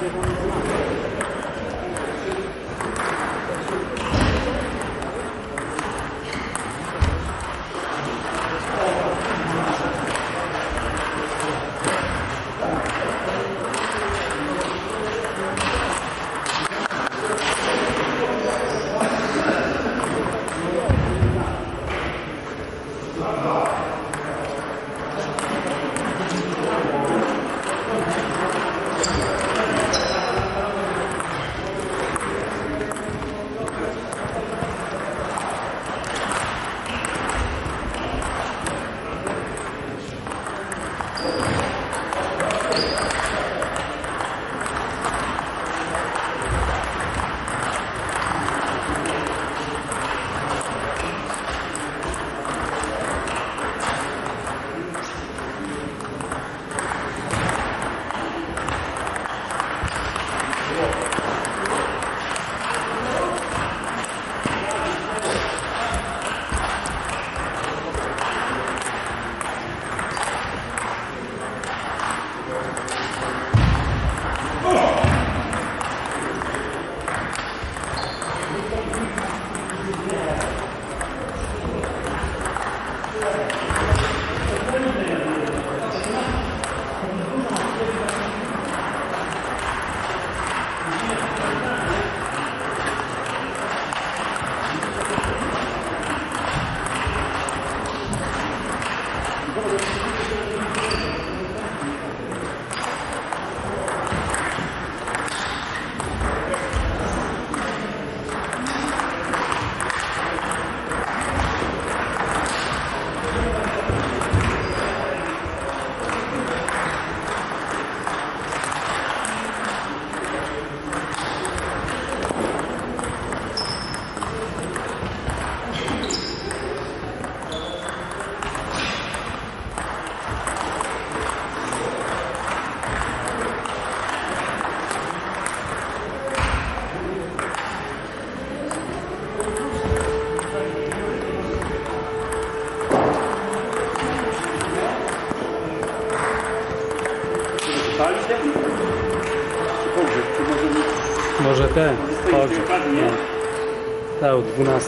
Może ten, chodzi. No. Tak, 12.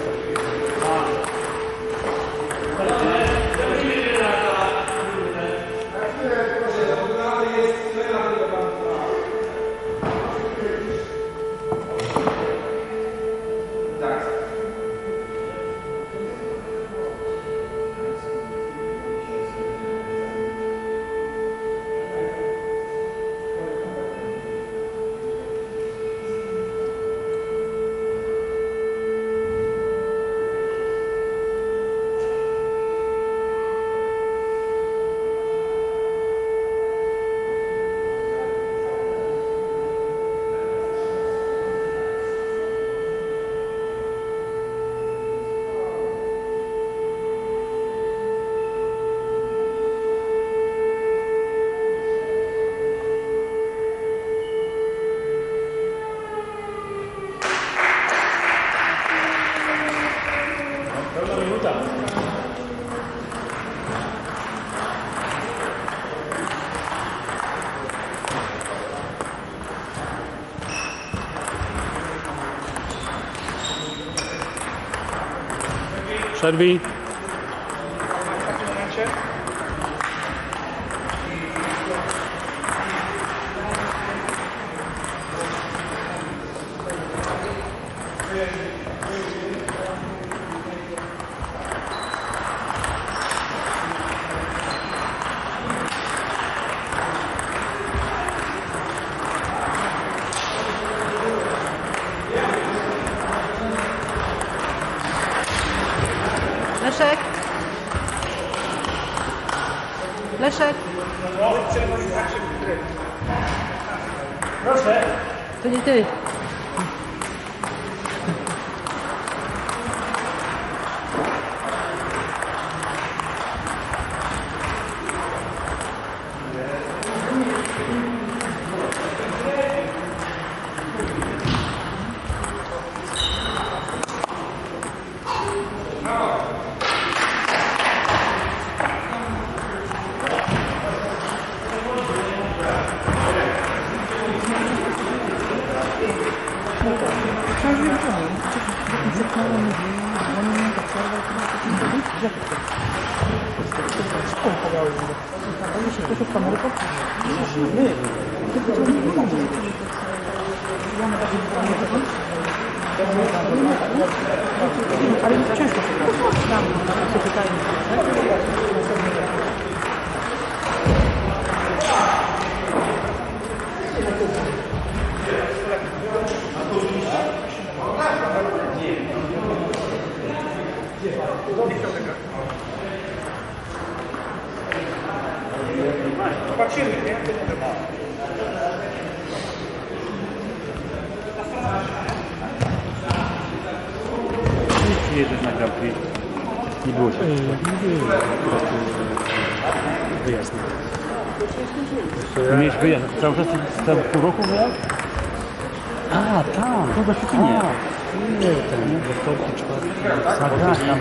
Przerwij. Leszek? Leszek? Proszę. To nie ty. Ale ciężko się pytają. Patrzymy, nie? Jedziesz na Grand Prix. Nie było się. Po prostu wyjazd. Miałeś wyjazd. Cały czas tam pół roku wyjazd? A, tam. To do Szczecinie. Nie, ten. We wtorki, czwartki. Tam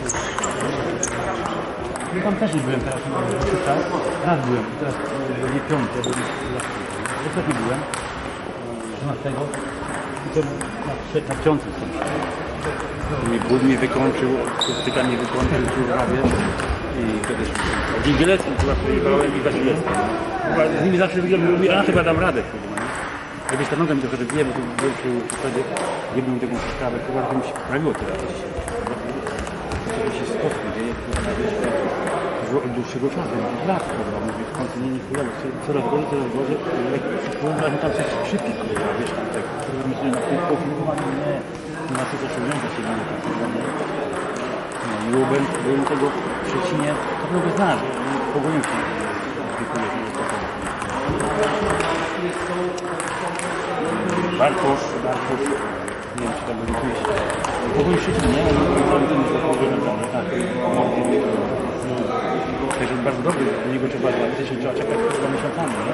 ja tam też nie byłem teraz. Raz byłem. Teraz nie piąty, bo nie byłem. 12. I to na wciącym są. Ból mnie wykończył, tyka mnie wykończył, prawie i wtedy w Ingeleckim chyba przejechałem i Wasilewskim. Z nimi zawsze mówię, a chyba dam radę. Jakbyś ta noga mi trochę wybije, bo to wtedy nie był mi taką sprawę, chyba to mi się poprawiło teraz. To się spotkał, dzieje od dłuższego czasu, od lat, mówię, w końcu nie chujowo, coraz gorzej, jak tam coś szybki, wiesz, tam tak, myślę, na tym pofilmowaniu, nie ma co osiągnięcia się nie. No i byłem tego w Szczecinie, to go znasz, pogonił się. Bartosz, nie wiem czy tam był pójść. Pogonił w Szczecinie, nie? Tak. Także bardzo dobry, do niego trzeba czekać 2 miesiącami, nie?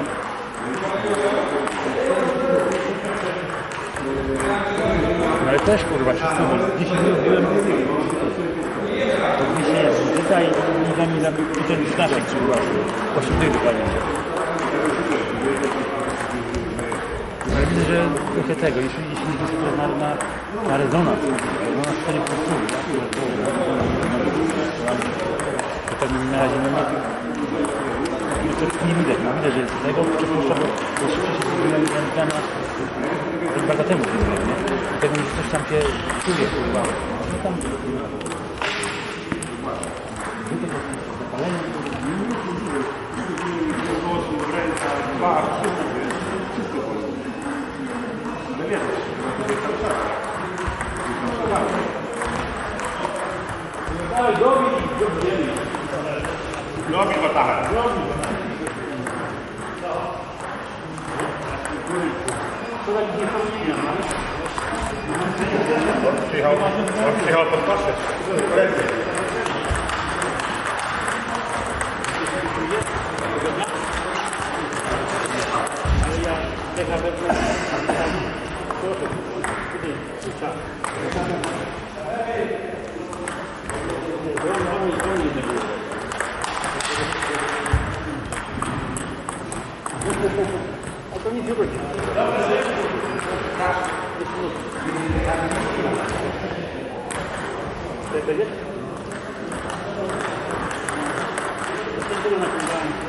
No ale też kurwa, wszystko, bo 10 minut byłem, to dzisiaj jest tutaj i ten znaczek kurwa, 8 tych dokładnie. Ale widzę, że trochę tego, jeśli nie sobie na rezonans, no na 4 posługi, to pewnie na razie nie widać, no widać, że jest tego, przepuszcza, bo szybciej się zmiana 2 lata temu, nie? Dlatego mi coś tam się czuje, kurwa. No tam... Robi batachę. Przyjechał pod kosę. A to nie wróci. Będzie?